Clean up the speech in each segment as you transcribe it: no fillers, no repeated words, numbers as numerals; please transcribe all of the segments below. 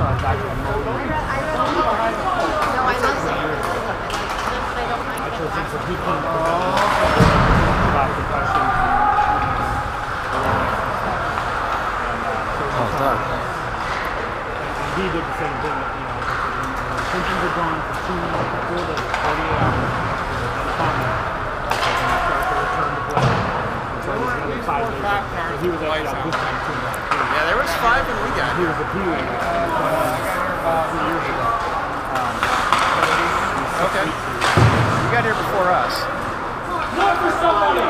He did the same thing, you know, symptoms are gone for 2 days, 48 hours, and comment, and then start to return to play. So it was another 5 days. So he was actually out this time too. Yeah, there was 5 when we got here. He was a Pee-wee 3 years ago. Okay. You got here before us. Not for somebody!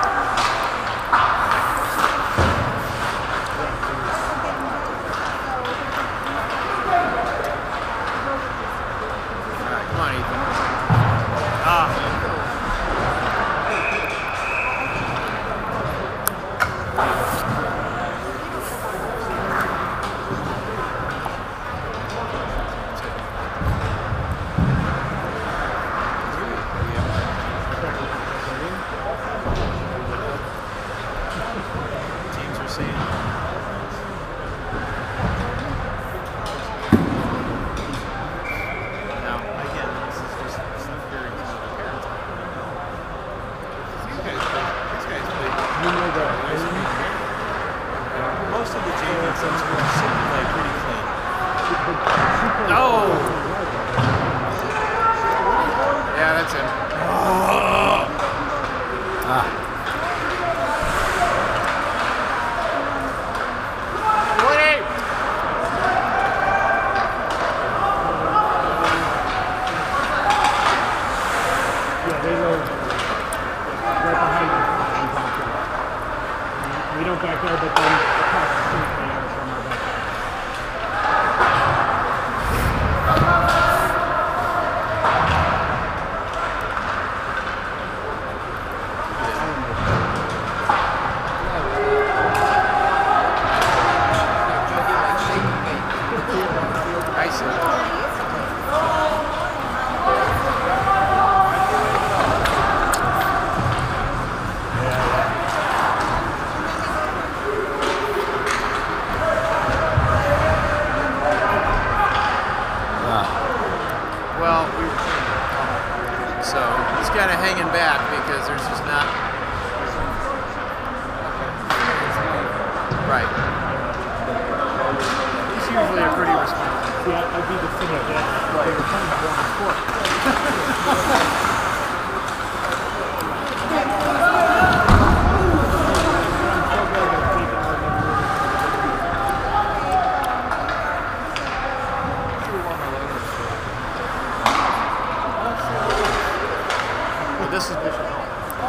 This is Bishop-Noll.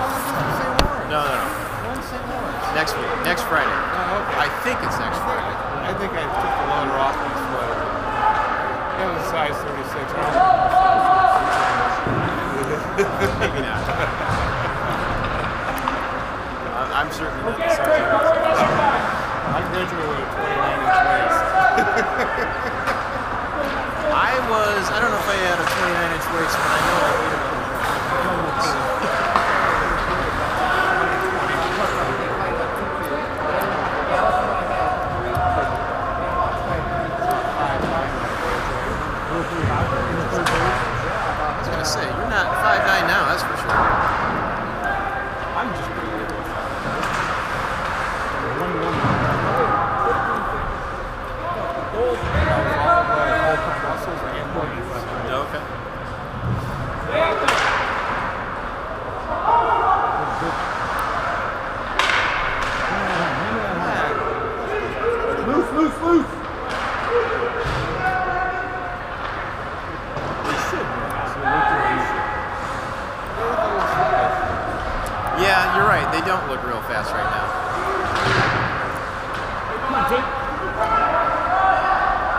No. Next week. Next Friday. Oh, okay. I think it's next Friday. I think I took the loader off my sweater. That was a size 36. Maybe not. I'm certainly not the size 36. I graduated with a 29-inch waist. I don't know if I had a 29-inch waist, but I know I weighed about I was going to say, you're not 5'9" now, that's for sure. I'm just pretty good. Okay. Loose! Yeah, you're right. They don't look real fast right now. Come on, Jake.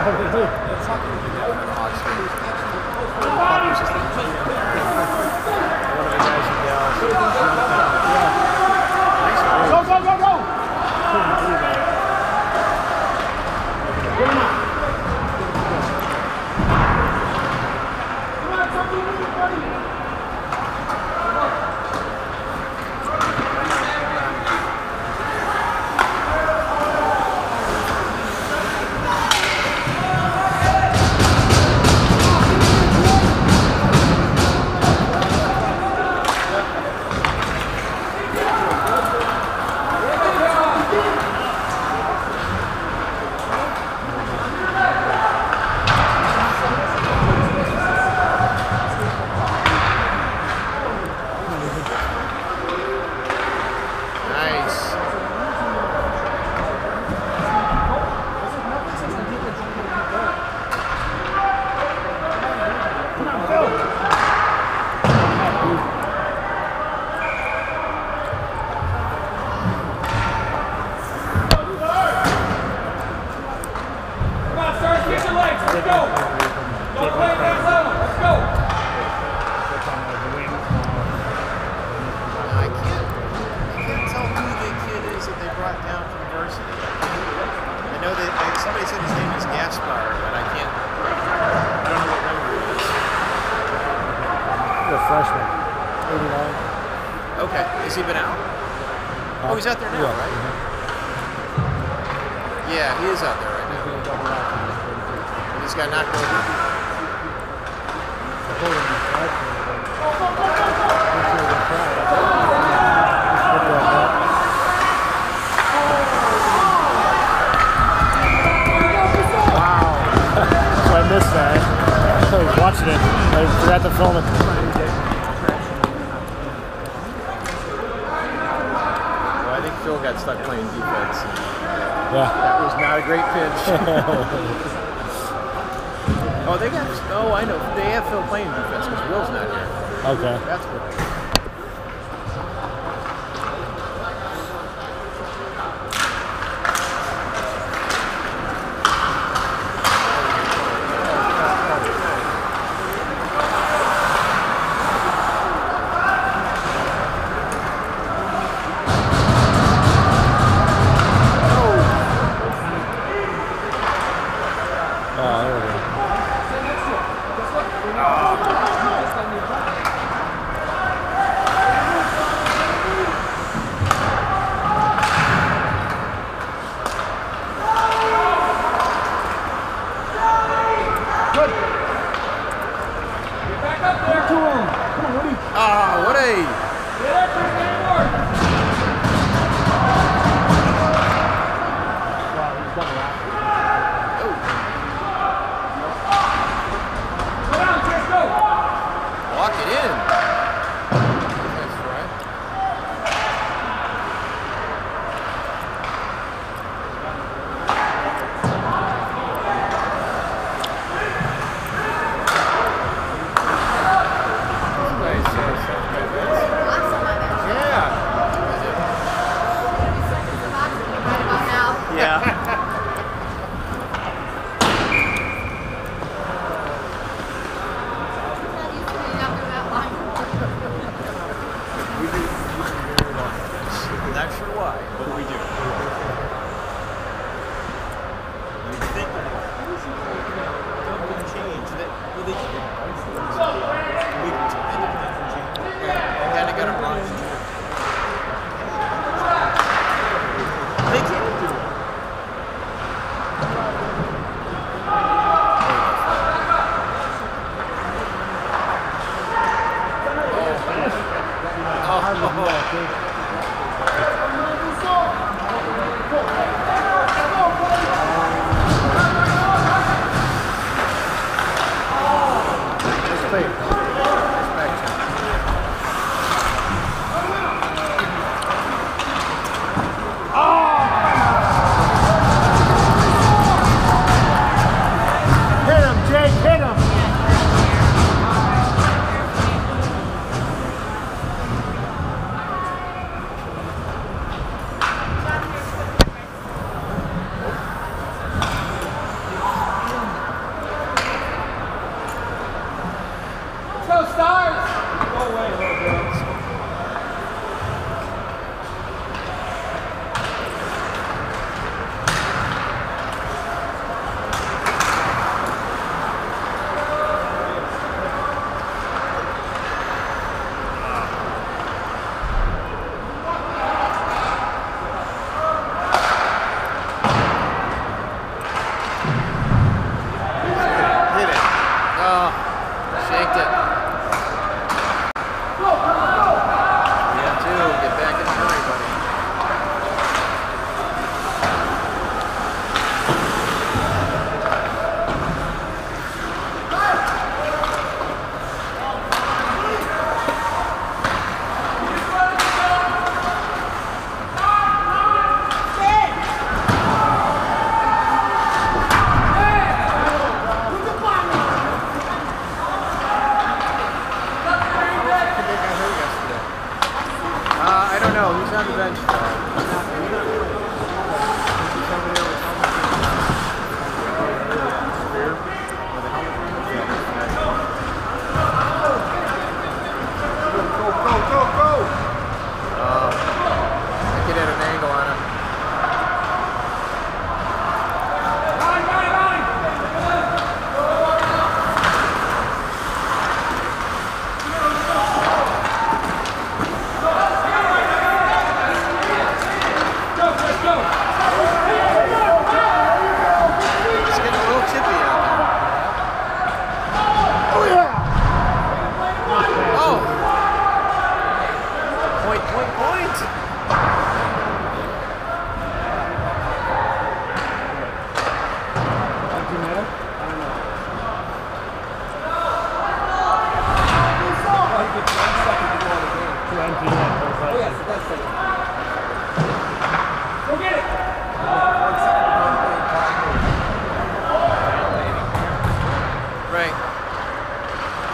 Go, go, go, go! Freshman, 89. Okay. Has he been out? Oh, he's out there now, right? Yeah, he is out there right now. He just got knocked over. Wow. So I missed that. I was watching it. I forgot to film it. Phil got stuck playing defense. Yeah. That was not a great pitch. Oh, they got. Oh, I know. They have Phil playing defense because Will's not here. Okay. That's good.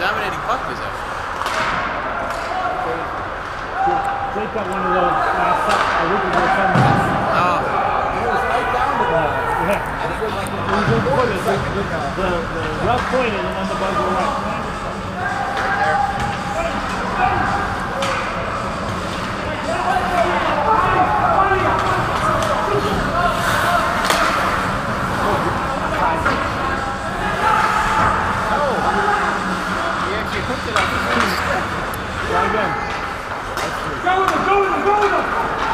dominating puck possession. Jake got one of those last a week ago Sunday. Oh. It was right down the ball. Yeah. The rough pointed and then the buzz were right. Right there. He actually hooked it up his face. Try again. Go with him! Go with him! Go with him!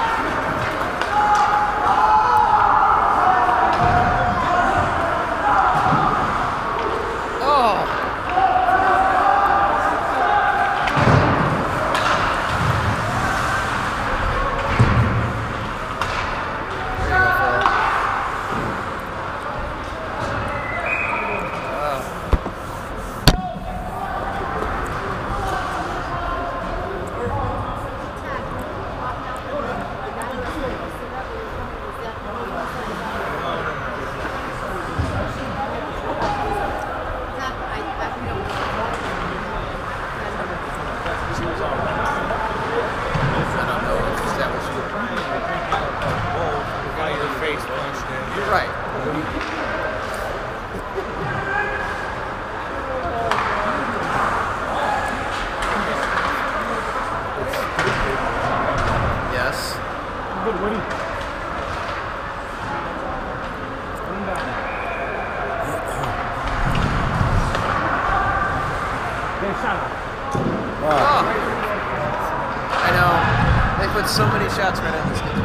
So many shots right on this game.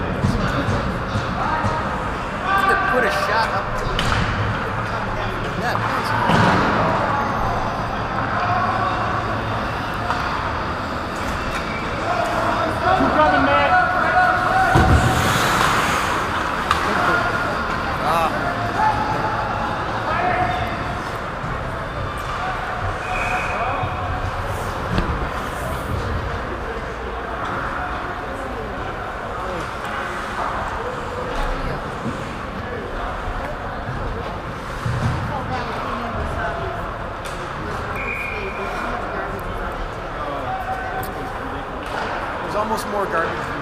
You could put a shot up to the net. Keep coming, man. Almost more garbage than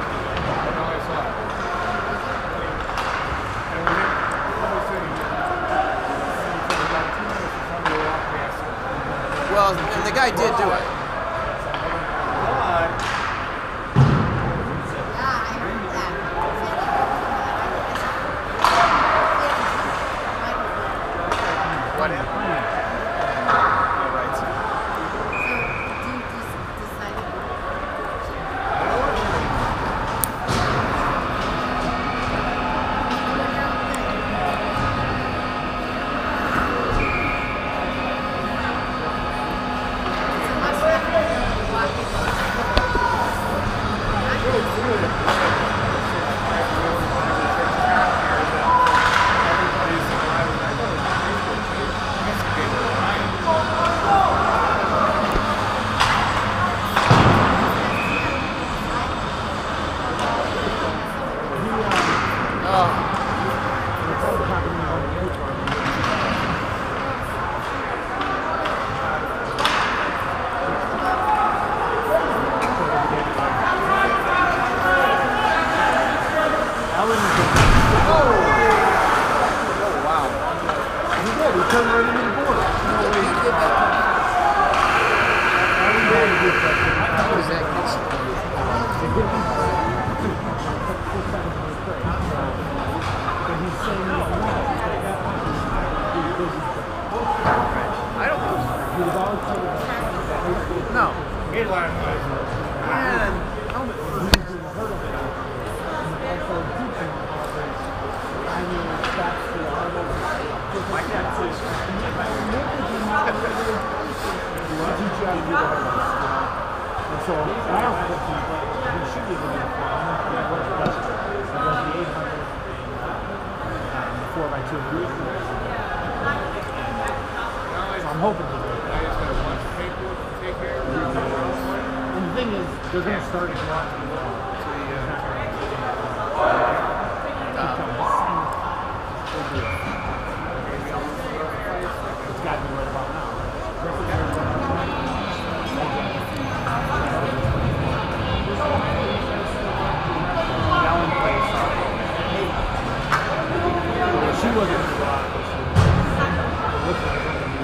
well, and the guy did do it.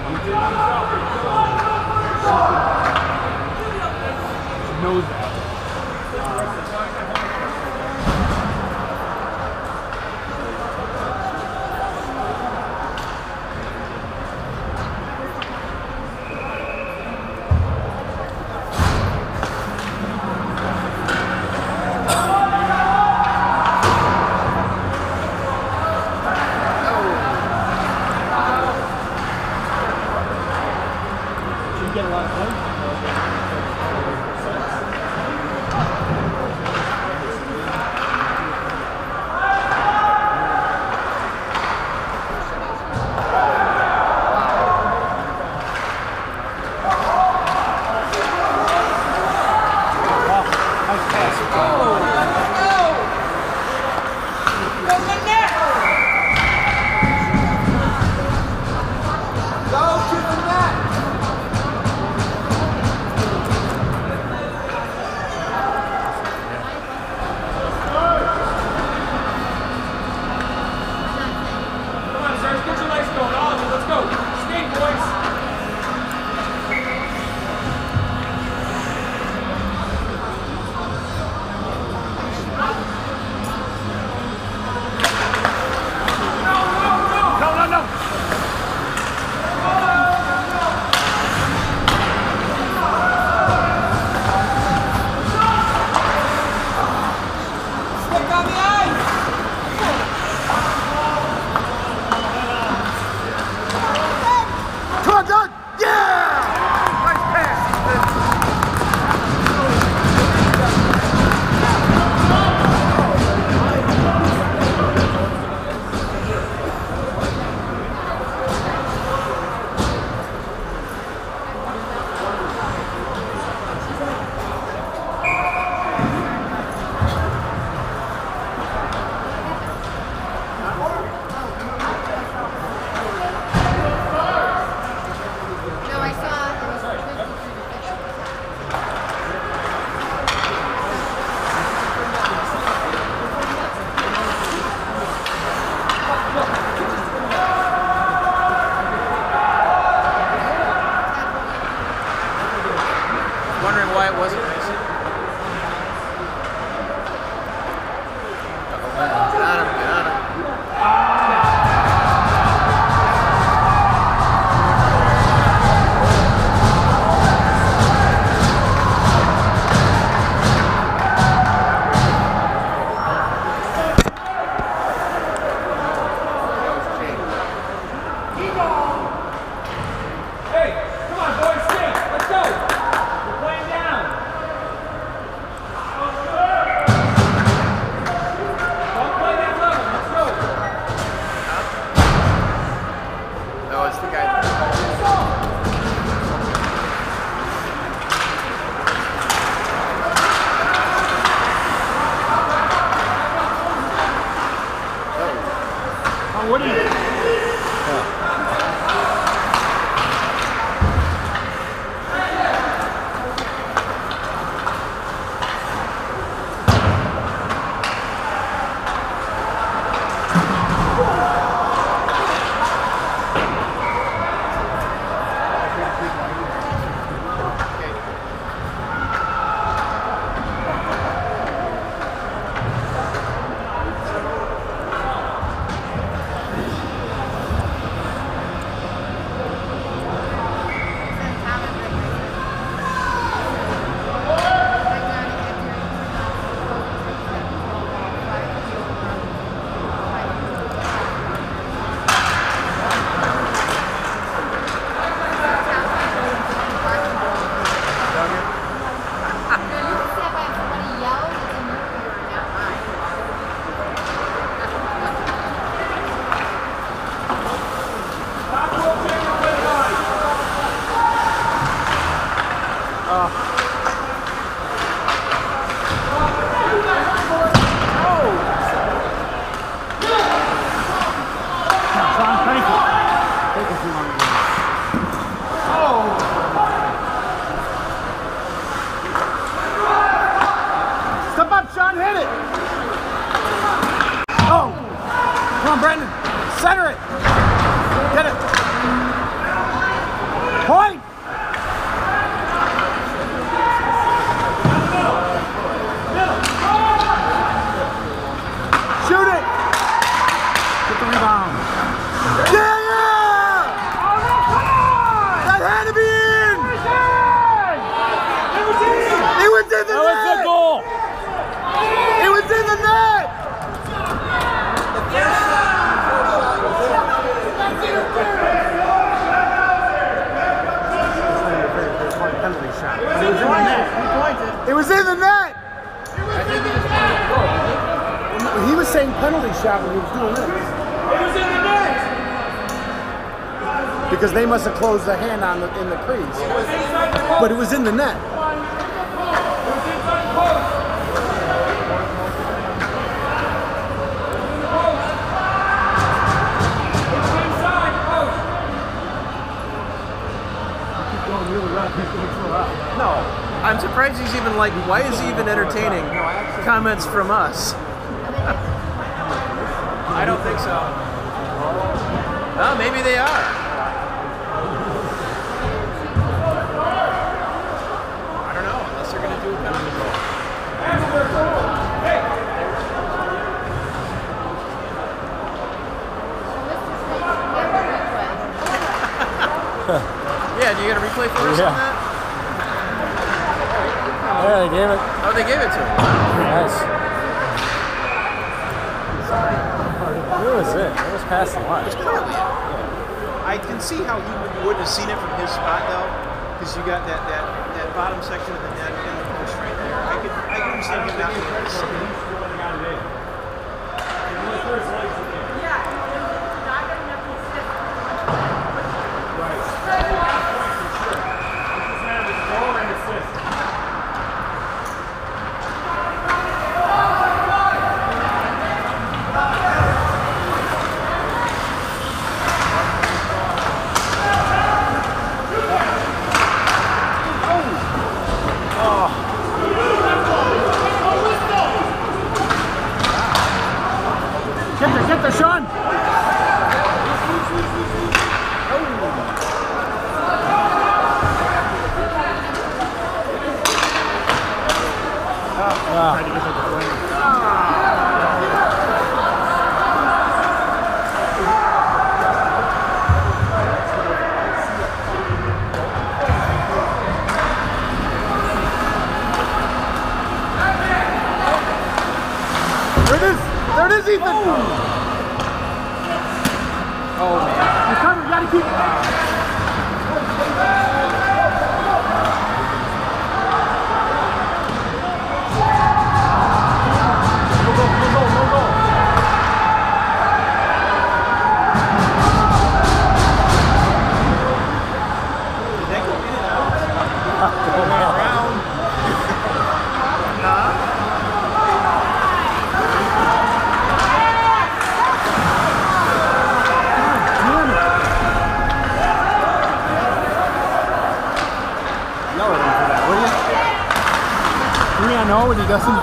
She knows that. Get a lot of fun. in the net! That was the goal! It was in the net! Penalty shot. It was in the net. It was in the net! He was saying penalty shot when he was doing this. It was in the net! Because they must have closed the hand on in the crease. But it was in the net. No. I'm surprised he's even like, why is he even entertaining comments from us? I don't think so. Well, maybe they are. I don't know, unless they're going to do a penalty goal. Yeah, do you get a replay for us on that? Yeah, they gave it. Oh, they gave it to him. Nice. Where was it? It was past the line. I can see how he wouldn't have seen it from his spot though, because you got that bottom section of the net and the post right there. I can understand him not being able to see it. Get the Sean! Tried to get to the flame. There it is, Ethan! Oh man. You gotta keep it. I know when he doesn't.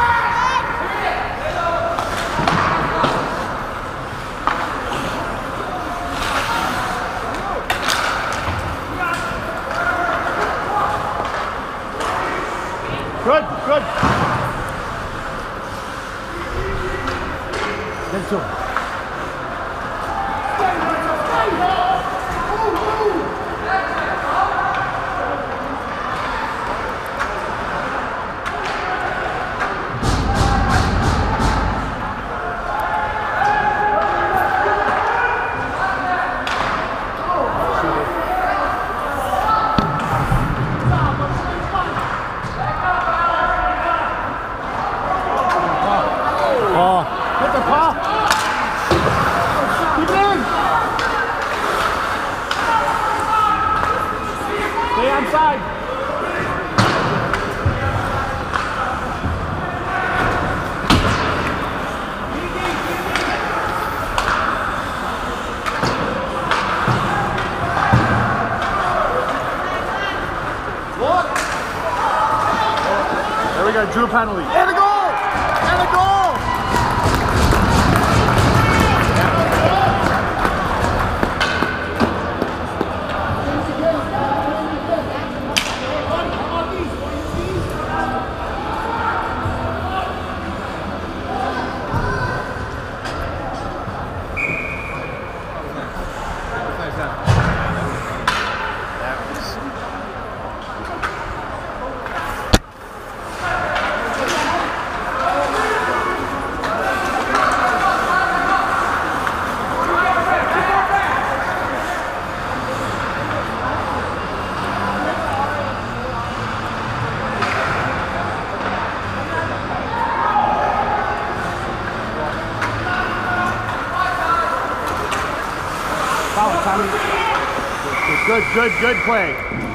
Good. Get to him. Get the ball. Keep it in. Stay onside. There we go, Drew penalty. And a goal! And a goal! Good play.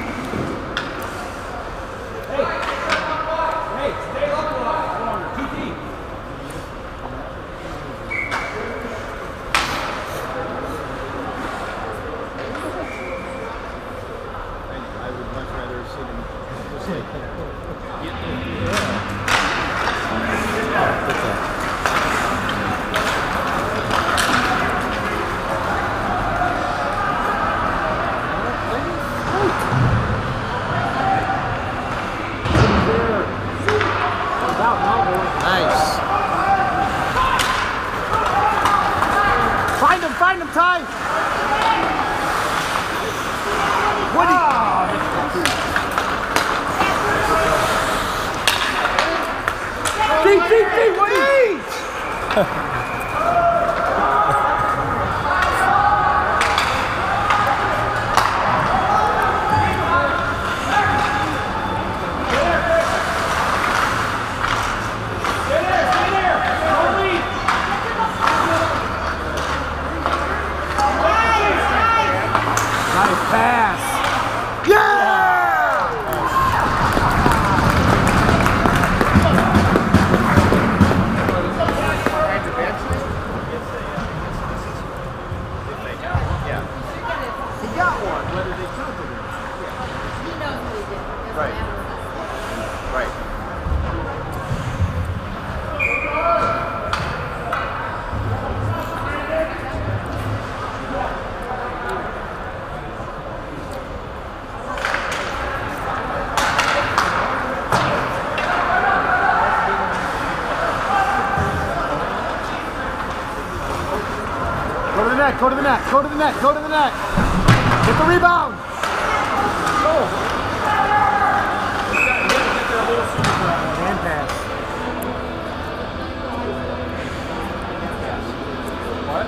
Hey, stay up a lot longer. Too deep. I would much rather see them just like get in the Nice. Find him, Ty. Woody. Deep, Woody. Nice pass. Yeah! He got one, whether they counted it. He knows what he did. Doesn't Right. matter. Right. Go to the net, go to the net, go to the net, go to the net. Get the rebound. Hand pass. What?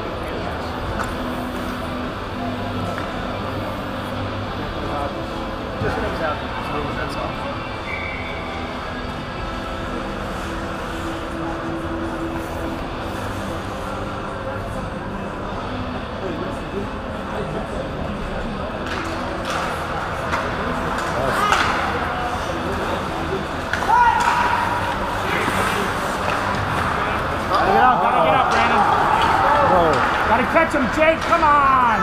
Just comes out smooth, that's all. Gotta get up, Brandon. Gotta catch him, Jake. Come on.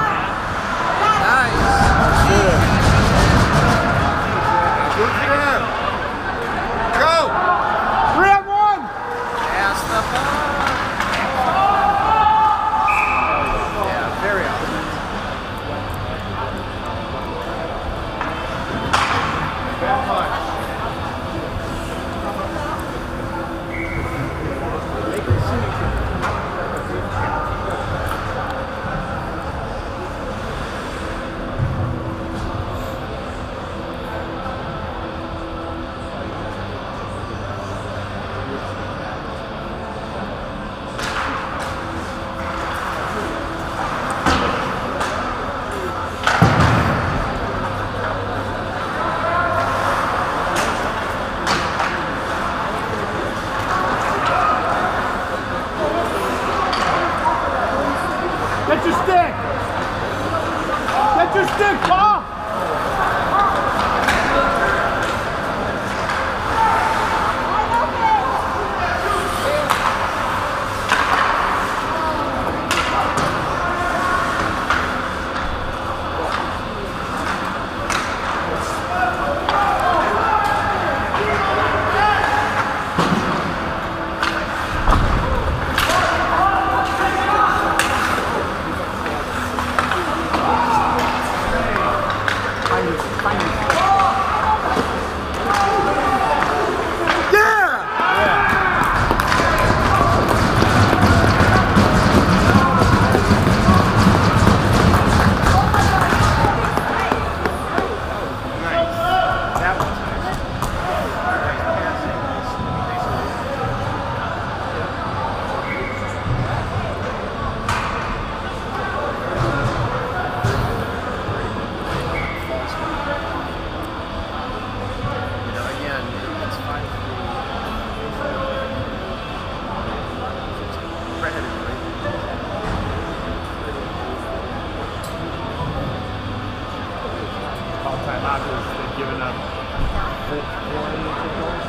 Good for him. Go! 3-on-1. Pass the ball. Yeah, very offensive. Bad punch. Make it see. Get your stick. Get your stick, Paul. Dodgers had given up 4 unanswered goals.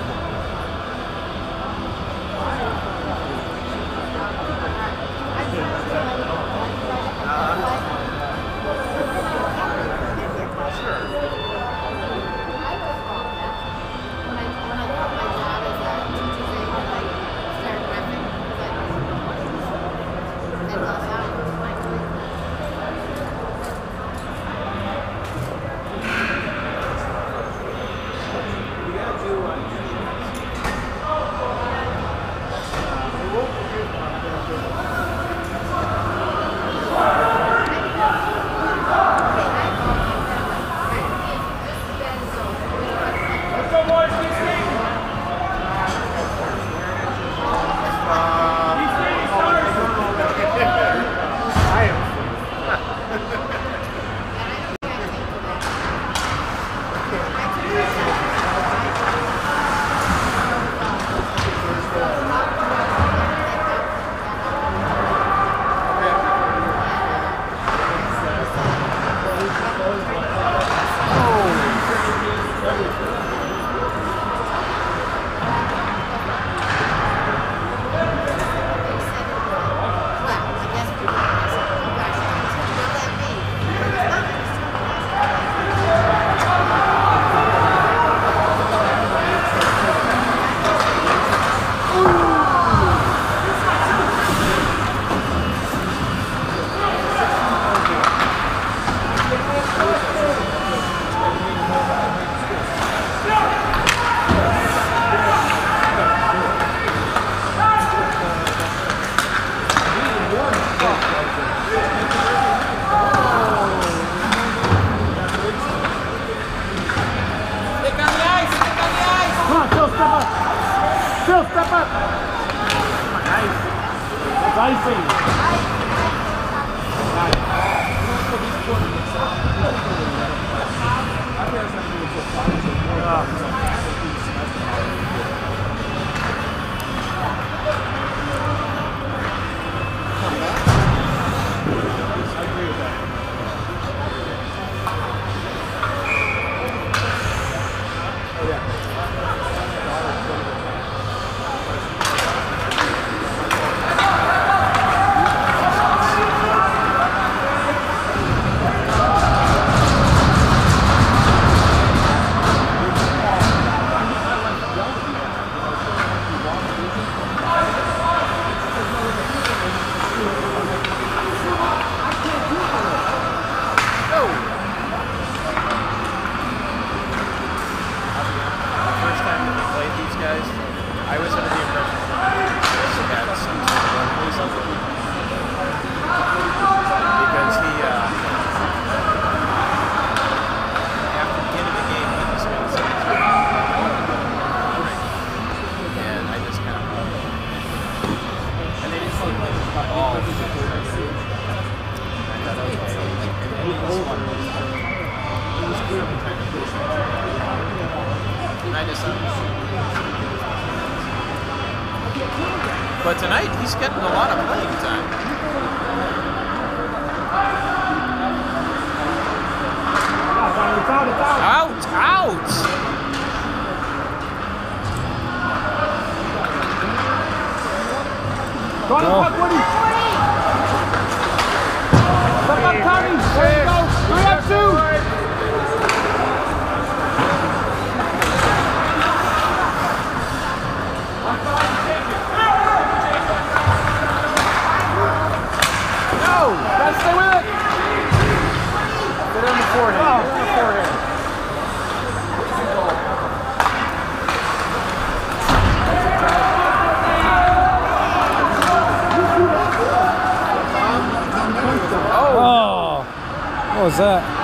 Phil, step up! Nice. That's icing. I agree with that. Oh, yeah. I was under the impression that he had some sort of run something. Because he, after the end of the game, he just made some and I just kind of, and they didn't seem like all of it. I thought, okay, and he was one. He was clearly kind of pushing. And I just but tonight, he's getting a lot of playing time. Out! Out! Go on the puck, Woody! Step up, Tommy! There you go! 3 up 2! Gotta stay with it! Get on the forehead. Oh. Get on the forehead. Oh! What was that?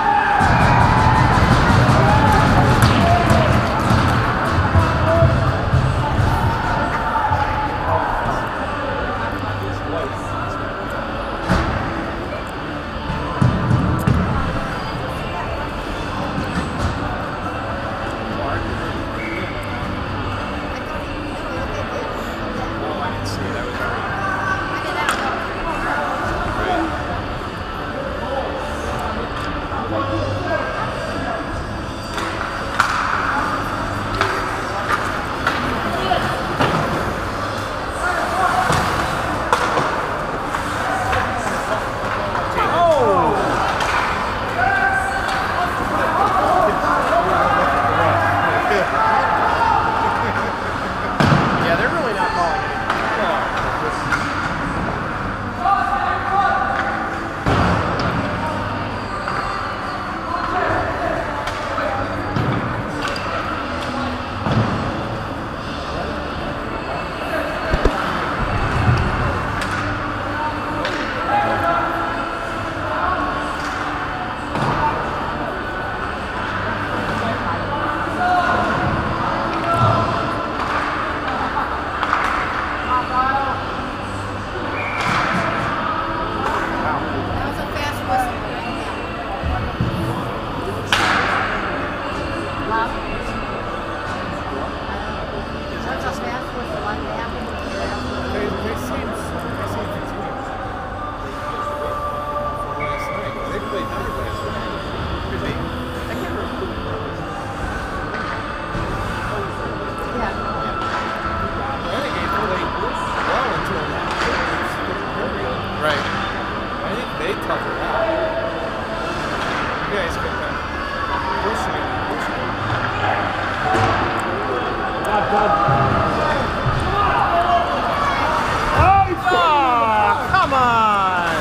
Oh, come on!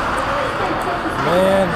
Man.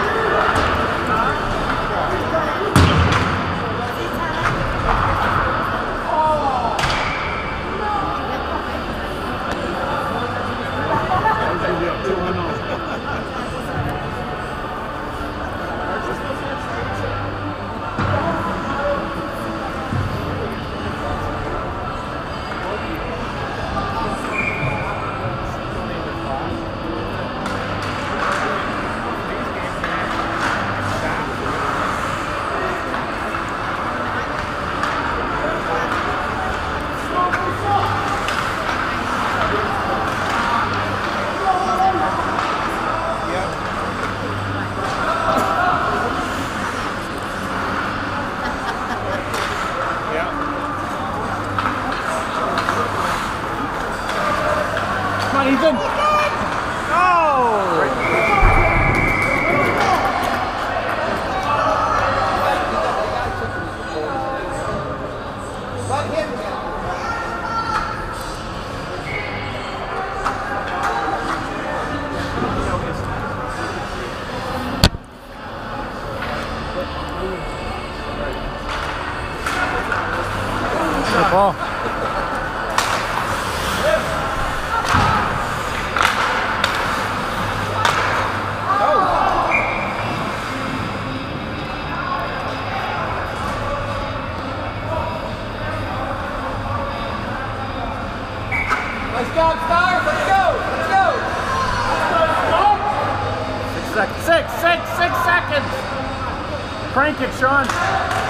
Come on, Ethan. Oh! Good ball. Let's go, Stars! Let's go! Let's go! 6 seconds. 6 seconds. Crank it, Sean.